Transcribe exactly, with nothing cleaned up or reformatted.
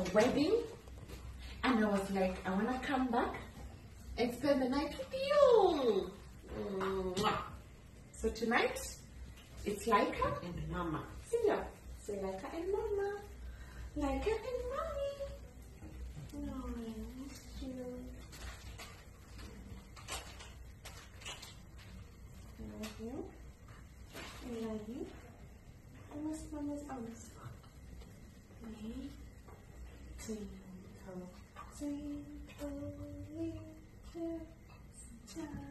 wedding, and I was like, I want to come back and spend the night with you. Mwah. So tonight, it's Laika and Mama. See ya. Say Laika and Mama. Laika and Mommy. No, I miss you. I love you. I love you. I miss Mama's arms. Me. Twinkle, twinkle, little star.